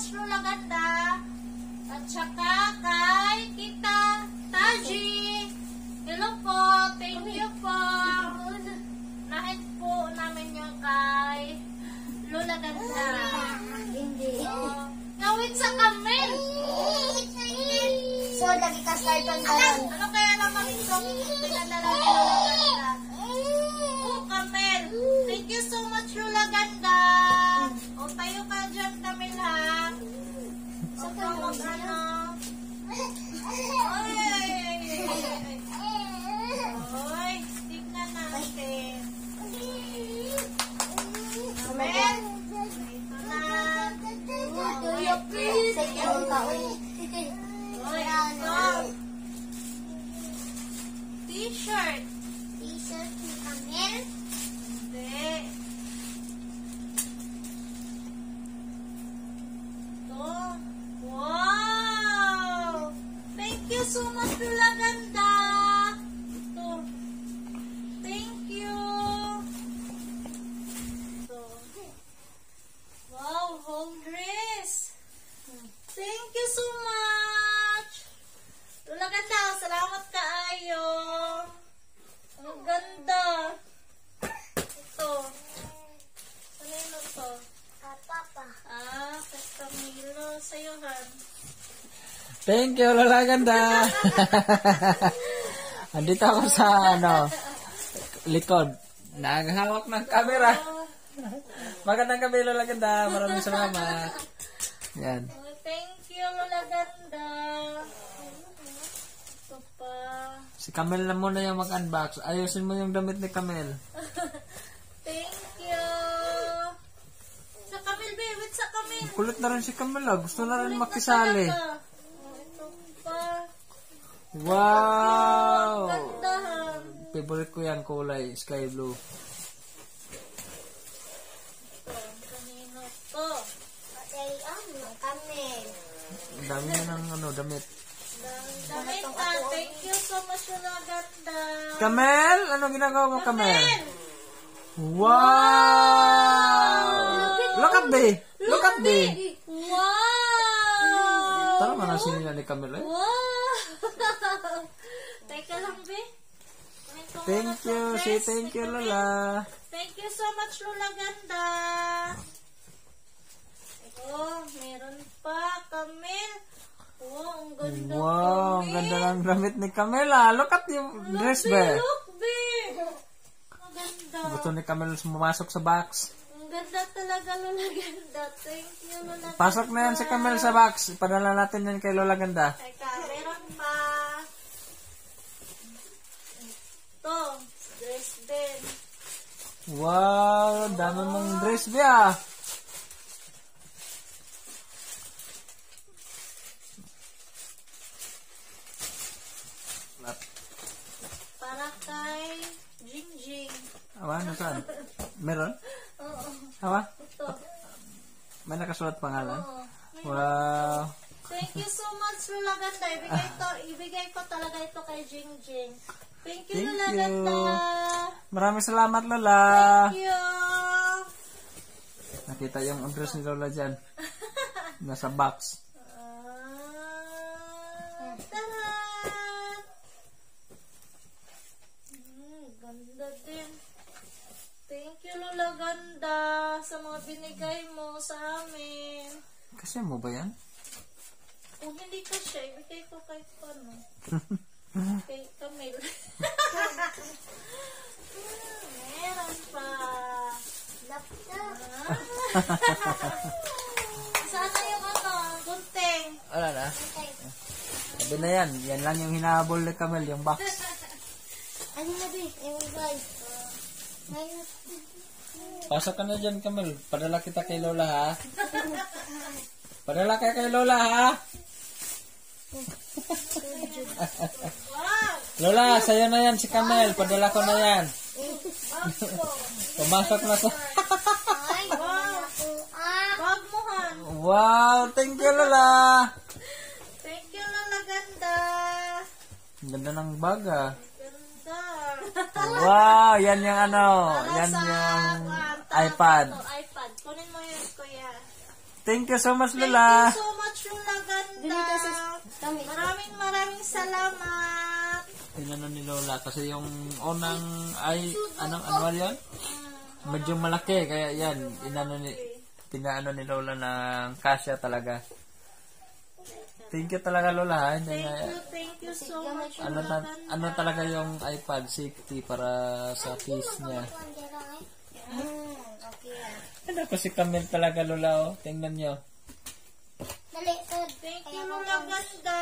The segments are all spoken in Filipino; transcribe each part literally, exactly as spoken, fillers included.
much, Lola Ganda. At saka kay Kita Taji. Hello po. Thank you po. Nahin po namin yung kay Lola Ganda. Hindi. Oh, ngawit sa kamel. So, lagi ka start on karon. Ano kaya naman itong pinadala ni Lola Ganda? Oh, kamel. Thank you so much, Lola Ganda. O, tayo ka dyan, kamel, ha? So, mag ano? Oy, ay, ay, ay, ay, ay. Oy, tignan natin. Kamel? Ito na. Sa iyong taon. Oy, ito. T-shirt. T-shirt ni Camel. Hindi. Ito. Wow! Thank you so much, Lola Ganda. Ito. Thank you. Ito. Wow, home dress. Thank you so much. Lola Ganda, salamat kaayo. Ang ganda. Ito. Kanino to? Papa. Ah, kay Camilo. Sa'yo, Han. Thank you, Lola Ganda. Andito ako sa, ano, likod. Naghahawak ng camera. Magandang gabi, Lola Ganda. Maraming salamat. Yan. Oh, thank you, Lola Ganda. Ito pa. Si Camel na muna yung mag-unbox. Ayusin mo yung damit ni Camel. Thank you. Sa Camil, babe. Wait, sa Camil. Kulit na rin si Camel, ah. Gusto na rin makisali. Oh, ito pa. Wow! Ganda, Han. Favorite ko yan, kulay. Sky blue. Ito, kanino to? Patay ang Camel. Ang dami na ng ano, damit. Damit, ah. Thank you so much, Lola Ganda. Camel? Ano ginagawa mo, Camel? Camel! Wow! Look at me! Look at me! Wow! Tara mo na sinila ni Camel, eh. Wow! Teka lang, be. Kunin ko Thank muna you. tong Say dress thank ni you, Camille. Lola. Thank you so much, Lola Ganda. Oh, meron pa, Camille. Oh, ang ganda, Wow, ang Camille. ganda ng damit ni Camel, ah. Look at yung dress, Be, be. look, be. Ang ganda. Gusto ni Camel pumasok sa box. Ang ganda talaga, Lola Ganda. Thank you, Lola Ganda. Pasok na yan si Camel sa box. Ipadala natin yan kay Lola Ganda. Teka, meron pa. Ito, dress din. Wow, dami mong dress, be, ah. Para kay Jingjing. Awa, nasaan? Meron? Oo, Awa? ito. May nakasulat pangalan? Oo. Wow. Thank you so much, Lola Ganda. Ibigay, to, ibigay ko talaga ito kay Jingjing. Thank you, Thank Lola you. Ganda. Maraming salamat, Lola. Thank you. Nakita yung address ni Lola dyan. Nasa box. Ah, tara. Hmm, ganda din. Thank you, Lola Ganda, sa mga binigay mo sa amin. Kasi mo ba yan? Kung hindi ko siya, ibigay ko kay Pano. Kay Camille. Hmm, meron pa. Laptop. Ah. Saan na yung ano, gunting? Wala na. Okay. Sabi na yan. Yan lang yung hinahabol ni Camel, yung box. Ano na, be? Ewan, guys. Ngayon. Pasok ka na dyan, Camel. Padala kita kay Lola, ha? Padala ka kay Lola, ha? Wow! Lola, sa'yo na yan si Camel. Padala ko na yan. Pumasok na sa... Ay, wow. Ah. Wag mo, Han. Wow, thank you, Lola. Thank you, Lola Ganda. Ang ganda ng bag, ah. Ganda. Wow, yan yung ano. Para Yan sa, yung ah, tawag iPad. ito, iPad. Kunin mo yun, kuya. Thank you so much, Thank Lola. you so much, Lola Ganda. Ganito sa kami. Maraming maraming salamat. Tinano ni Lola kasi yung unang ay anong ano yun? Medyo malaki kaya yan inano ni pinaano ni Lola ng kasya talaga. Thank you talaga Lola ha. Hindi Thank nga, you, thank you so much, ano, Lola ta- Ganda. ano talaga yung iPad safety para sa case niya. Hmm, okay ah. Ano ko si Camille talaga Lola oh. Tingnan nyo. Dali, Tod. Thank you, Lola Ganda.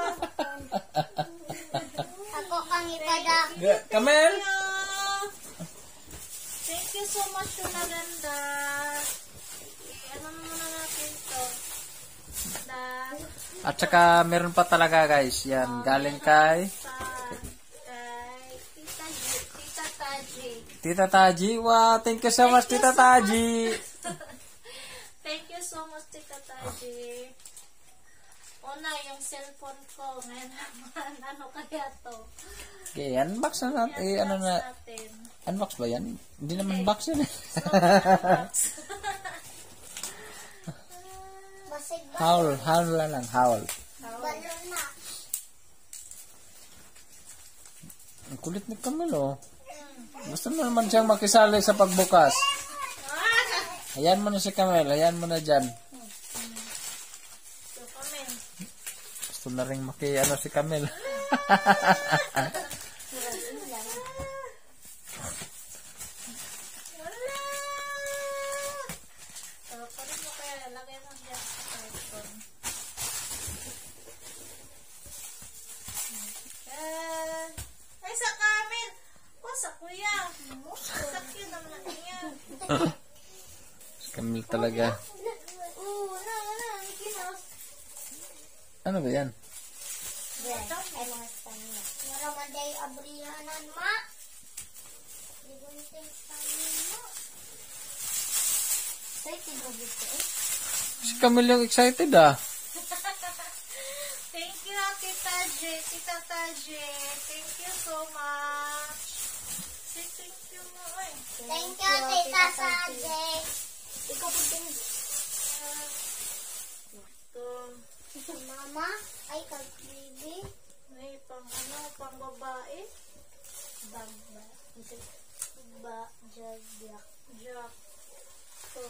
Ako kang ipada. Ga- Camille! Thank you so much, Lola Ganda. Eh, ano muna natin to? Da, At saka meron pa talaga guys. Yan galing kay sa, kay Tita J, Tita Taji. Tita Taji. Wow, thank you so much Tita Taji. Thank you so much, Tita Taji. Una, yung cellphone ko. Ngayon naman, ano kaya to? Okay, unbox na natin. Eh, ano na, natin. unbox ba yan? Hindi naman box yun. Basig ba? Howl, howl na lang, howl. Balon na. Ang kulit ni Camille oh. Gusto mo naman siyang makisali sa pagbukas. Ayan mo na si Camille, ayan mo na dyan. So, comment. Gusto na rin maki, ano si Camille. Wala! So, parin mo kaya, lagay mo dyan sa cellphone. Eh, ay, sa kamin! O, sa kuya! Sakit naman niya. Si Camille talaga. Oo, wala, wala. Mickey Mouse. Ano ba yan? Yan, ay mga stamina. Maramanday abrihanan, ma. Libunting stamina. Say, tinubit ko eh. Si Camille yung excited ah. Thank you, Tita J, Tita Taje. Thank you so much. Say thank you mo, eh. Thank you, Tita Saje. Ikaw po din. Ito. Mama, ay kag-baby. May pang ano, pang babae. Bag ba? Ba, jag, black. Jack. Ito.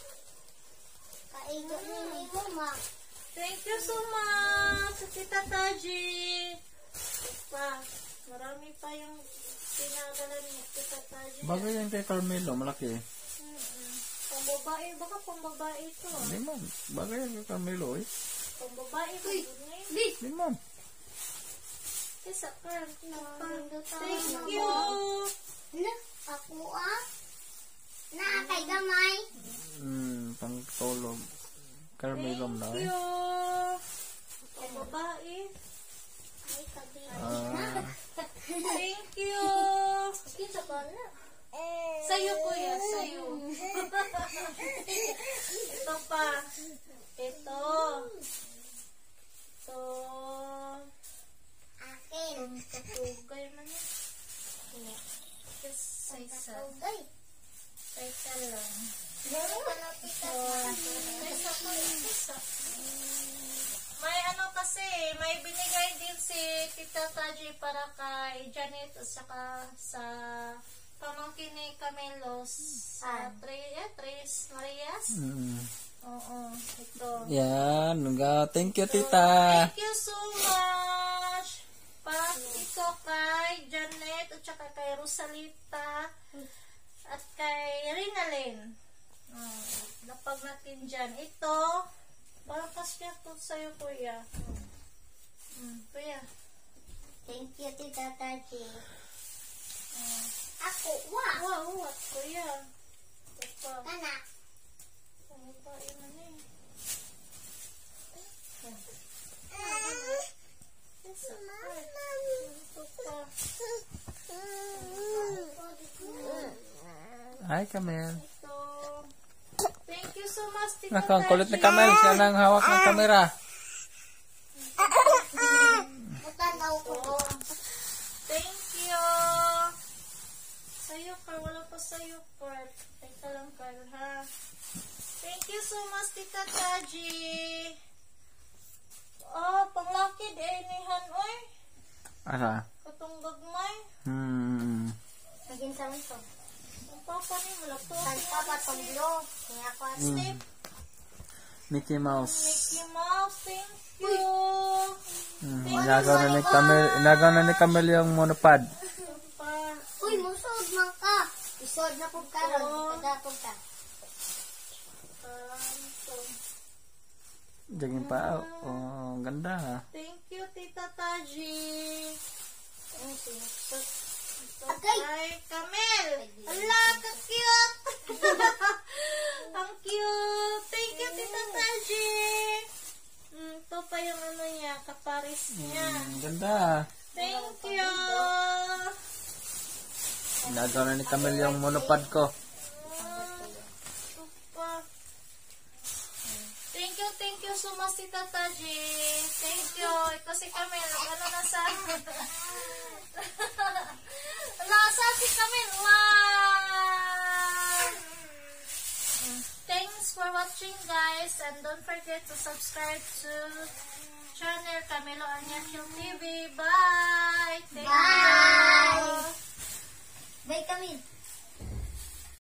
Kaigo ni mo, ma. Thank you so much, Tita Taji. Ito pa. Marami pa yung pinagalan ni Tita Taji. Bagay yan kay Carmelo, malaki. Mm-mm. Pang babae, baka pang babae ito. ah. Hindi man, bagay yan kay Carmelo eh. Pang babae ko yun eh. Hindi man. Isa ka. Nagpando tayo. Thank you. Ano? Ako ah? Na, kay gamay. Hmm, pang tulog. Carmelo na Thank eh. you. Pang babae. Ay, kag-baby. Ah, Thank you. Isa ka na. Sa'yo kuya, sa'yo. Ito pa. Ito. Ito. Akin. Katugay man yan. Just sa isa. Katugay. Sa isa lang. Meron ka na tita. Sa isa pa, isa. May ano kasi, may binigay din si Tita Taji para kay Janet at saka sa pamangkin ni Camelos sa Tre, eh, Tres Marias. mm. Oo, ito. Yan, nga. Thank you, tita. Thank you so much. Para ito kay Janet at saka kay Rosalita at kay Rinalyn. Oh, napag natin dyan. Ito, parang kasya to sa'yo, kuya. Hmm, kuya. Thank you, Tita Tati. Oh. Ako, wa. Wow, what, kuya? Ito pa. Kana. Ano ba yun ano eh? Isa pa. Ito pa. Hi, Camille. Ito. Thank you so much, Tita Naku, ang kulit ni Taji. Camille. Siya nang hawak ng kamera. Butanaw ko. Ito. Thank you. Sa'yo, Carl. Wala pa sa'yo, Carl. Teka lang, Carl, ha? Thank you so much, Tita Taji. Oh, panglaki di inihan, oy. Asa? Katong gagmay. Hmm. Naging sa ito. Ang papa ni malapto. Tanta ba itong blue? Kaya ko at Step. Mickey Mouse. Mickey Mouse, thank you. Hmm. Inagaw na ni Camel, inagaw na ni Camel yung monopod. Pa. Uy, musod man ka. Isod na po ka ron. Oo. Pagkatong ka. Um, so, Jaging pa. Oh, ganda ha. thank you, Tita Taji. Ang sinusot. Ito Agay! kay Camel. Ala, ka-cute. Ang cute. Thank you, Tita Taji. Mm, ito pa yung ano niya, kaparis niya. Hmm, ganda ha. Thank you. Inagaw na ni Camel yung monopod ko. Mm, ito pa. Thank you, thank you so much, Tita Taji. Thank you. Ito si Camel. Ano na sa... Nasa si Camel. Wow! Thanks for watching, guys. And don't forget to subscribe to channel Camilo Anyakil T V. Bye! Thank Bye! you! Bye, Camille.